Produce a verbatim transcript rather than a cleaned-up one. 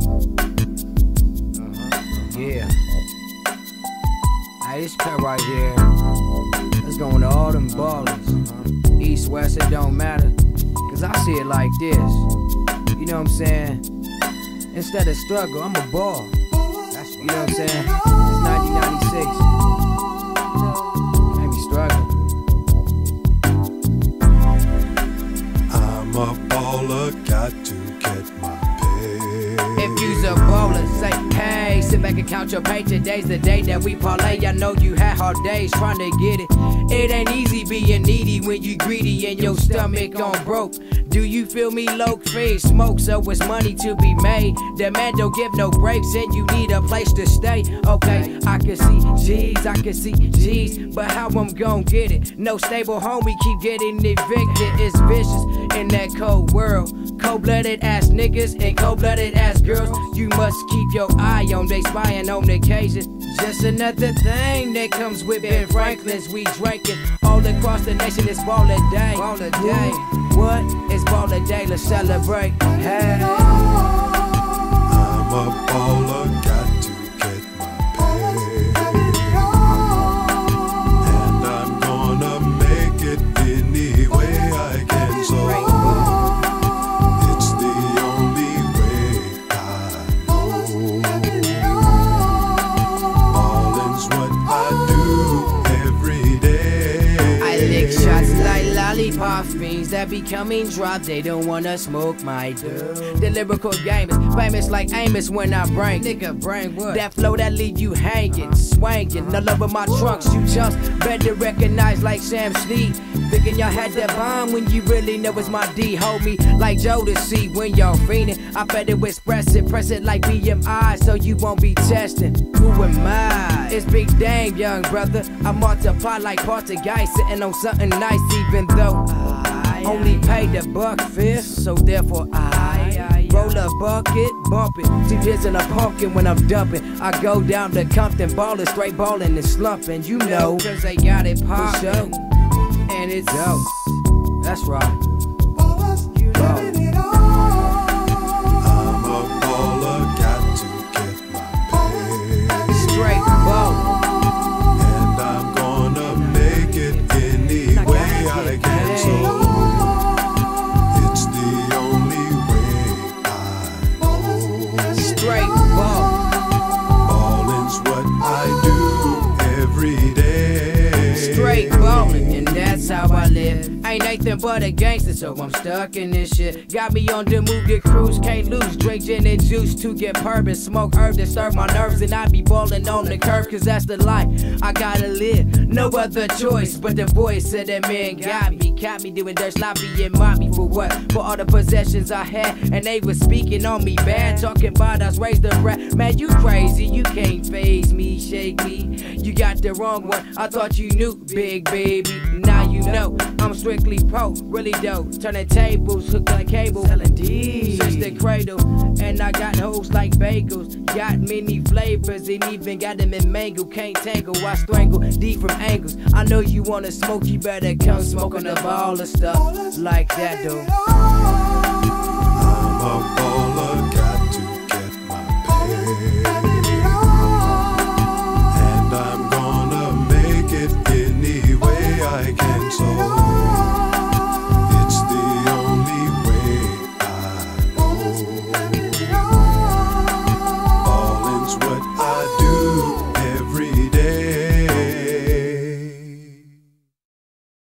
Yeah. Hey, this cut right here, let's go into all them ballers. East, west, it don't matter. Cause I see it like this. You know what I'm saying? Instead of struggle, I'm a ball. You know what I'm saying? It's nineteen ninety-six. Can't be struggling. I'm a baller, got to get my pay. If you's a baller, say hey, sit back and count your pay. Today's the day that we parlay. I know you had hard days trying to get it. It ain't easy being needy when you greedy and your stomach on broke. Do you feel me? Low fade smoke, so it's money to be made. The man don't give no breaks and you need a place to stay. Okay, I can see G's, I can see G's, but how I'm gon' get it? No stable home, we keep getting evicted. It's vicious in that cold world. Cold-blooded ass niggas and cold-blooded ass girls. You must keep your eye on, they spying on occasion. Just another thing that comes with Ben Franklin's. We drinking all across the nation. It's baller day. Baller day. What? It's baller day. Let's celebrate. Hey. I'm a baller, got to get my pay. And I'm gonna make it any way I can. So it's the only way I know. Balling's what I do every day. I lick shots like lollipop fiends that be coming drop. They don't wanna smoke my dough. The lyrical game is famous like Amos when I bring. Nigga, bring what? That flow that leave you hanging, swanging. The love of my trunks, you chumps better recognize like Sam Snead. Thinking y'all had that bomb when you really know it's my D. Hold me like Jodeci when y'all fiending. I better express it, press it like B M I so you won't be testing. Who am I? It's Big Dame, young brother. I multiply like Poltergeist, sitting on something nice even though I only paid the buck fifth. So therefore I roll a bucket, bump it. Two hits and a pumpkin when I'm dumping. I go down to Compton, ballin', straight ballin' and slumping. You know, cause they got it poppin'. And it's dope. That's right. Ball. I'm a baller, got to get my pay. Straight ball. And I'm gonna make it any way I can. So it's the only way I know. Straight ball. Balling's what I do every day. Straight ballin', and that's how I live. Ain't nothing but a gangster, so I'm stuck in this shit. Got me on the move to cruise, can't lose. Drink gin and juice to get purpose. Smoke herb to serve my nerves, and I be ballin' on the curb, cause that's the life I gotta live. No other choice, but the voice of that man got me. Caught me doing dirt sloppy and mock me for what? For all the possessions I had, and they was speaking on me bad. Talking about I was raised the rat. Man, you crazy, you can't phase me, shake me. You got the wrong one, I thought you knew, big baby. Now you know, I'm strictly pro, really dope. Turning tables, hooked like cable, selling D's since the cradle. And I got hoes like bagels, got many flavors, and even got them in mango. Can't tangle, I strangle deep from angles. I know you wanna smoke, you better come smoke on the ball of stuff like that, though. I'm a